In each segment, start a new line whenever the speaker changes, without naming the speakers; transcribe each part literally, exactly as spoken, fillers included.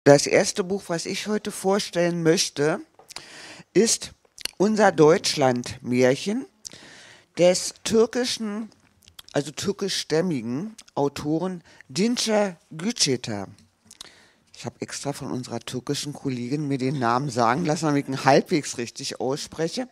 Das erste Buch, was ich heute vorstellen möchte, ist Unser Deutschland-Märchen des türkischen, also türkischstämmigen Autoren Dinçer Güceta. Ich habe extra von unserer türkischen Kollegin mir den Namen sagen lassen, damit ich ihn halbwegs richtig ausspreche.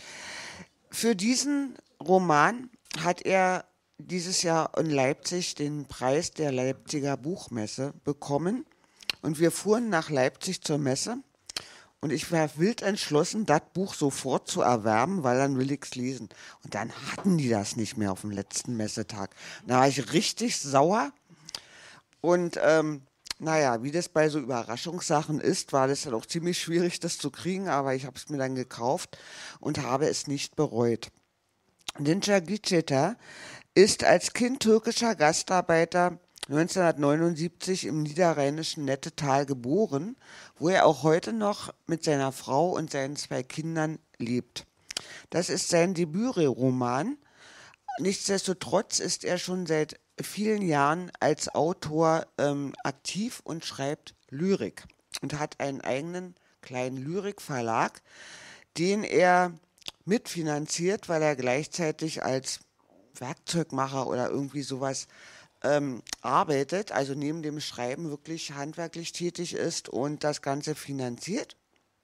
Für diesen Roman hat er dieses Jahr in Leipzig den Preis der Leipziger Buchmesse bekommen. Und wir fuhren nach Leipzig zur Messe und ich war wild entschlossen, das Buch sofort zu erwerben, weil dann will ich's lesen. Und dann hatten die das nicht mehr auf dem letzten Messetag. Da war ich richtig sauer und ähm, naja, wie das bei so Überraschungssachen ist, war das dann auch ziemlich schwierig, das zu kriegen, aber ich habe es mir dann gekauft und habe es nicht bereut. Dinçer Güceta ist als Kind türkischer Gastarbeiter neunzehnhundertneunundsiebzig im niederrheinischen Nettetal geboren, wo er auch heute noch mit seiner Frau und seinen zwei Kindern lebt. Das ist sein Debütroman. Nichtsdestotrotz ist er schon seit vielen Jahren als Autor ähm, aktiv und schreibt Lyrik und hat einen eigenen kleinen Lyrikverlag, den er mitfinanziert, weil er gleichzeitig als Werkzeugmacher oder irgendwie sowas ähm, arbeitet, also neben dem Schreiben wirklich handwerklich tätig ist und das Ganze finanziert.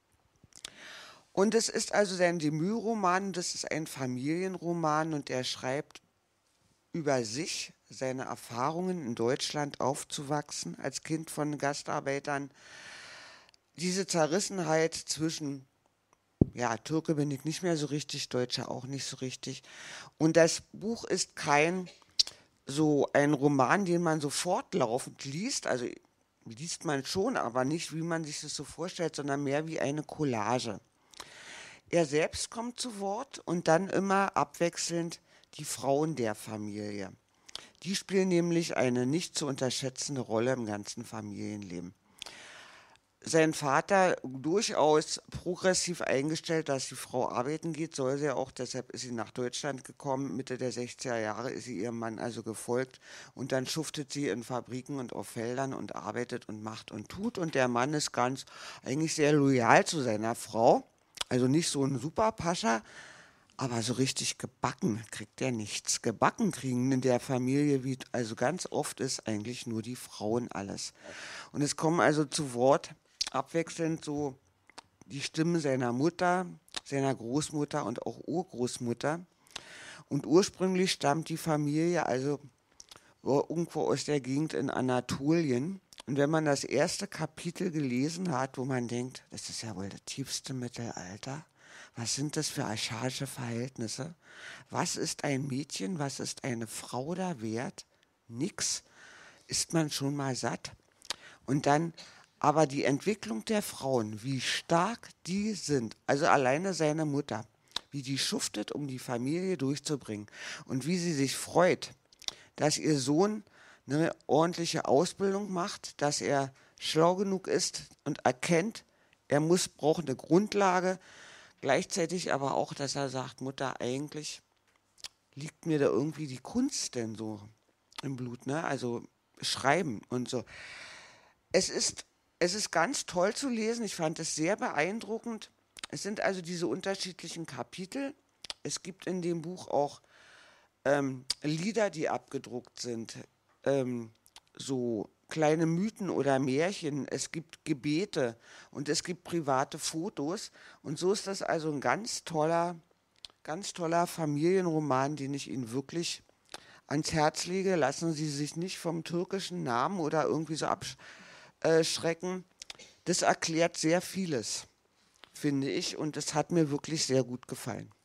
Und es ist also sein Debütroman, das ist ein Familienroman und er schreibt über sich, seine Erfahrungen in Deutschland aufzuwachsen als Kind von Gastarbeitern, diese Zerrissenheit zwischen, ja, Türke bin ich nicht mehr so richtig, Deutsche auch nicht so richtig. Und das Buch ist kein so ein Roman, den man so fortlaufend liest, also liest man schon, aber nicht, wie man sich das so vorstellt, sondern mehr wie eine Collage. Er selbst kommt zu Wort und dann immer abwechselnd die Frauen der Familie. Die spielen nämlich eine nicht zu unterschätzende Rolle im ganzen Familienleben. Sein Vater durchaus progressiv eingestellt, dass die Frau arbeiten geht, soll sie auch, deshalb ist sie nach Deutschland gekommen, Mitte der sechziger Jahre ist sie ihrem Mann also gefolgt und dann schuftet sie in Fabriken und auf Feldern und arbeitet und macht und tut und der Mann ist ganz eigentlich sehr loyal zu seiner Frau, also nicht so ein Superpascha, aber so richtig gebacken kriegt er nichts. Gebacken kriegen in der Familie, wie also ganz oft ist, eigentlich nur die Frauen alles. Und es kommen also zu Wort abwechselnd so die Stimmen seiner Mutter, seiner Großmutter und auch Urgroßmutter. Und ursprünglich stammt die Familie also irgendwo aus der Gegend in Anatolien. Und wenn man das erste Kapitel gelesen hat, wo man denkt, das ist ja wohl das tiefste Mittelalter, was sind das für archaische Verhältnisse? Was ist ein Mädchen, was ist eine Frau da wert? Nix. Ist man schon mal satt? Und dann aber die Entwicklung der Frauen, wie stark die sind, also alleine seine Mutter, wie die schuftet, um die Familie durchzubringen und wie sie sich freut, dass ihr Sohn eine ordentliche Ausbildung macht, dass er schlau genug ist und erkennt, er muss braucht eine Grundlage, gleichzeitig aber auch, dass er sagt, Mutter, eigentlich liegt mir da irgendwie die Kunst denn so im Blut, ne? Also schreiben und so. Es ist, es ist ganz toll zu lesen, ich fand es sehr beeindruckend. Es sind also diese unterschiedlichen Kapitel. Es gibt in dem Buch auch ähm, Lieder, die abgedruckt sind, ähm, so kleine Mythen oder Märchen, es gibt Gebete und es gibt private Fotos und so ist das also ein ganz toller, ganz toller Familienroman, den ich Ihnen wirklich ans Herz lege. Lassen Sie sich nicht vom türkischen Namen oder irgendwie so abschrecken. Das erklärt sehr vieles, finde ich, und es hat mir wirklich sehr gut gefallen.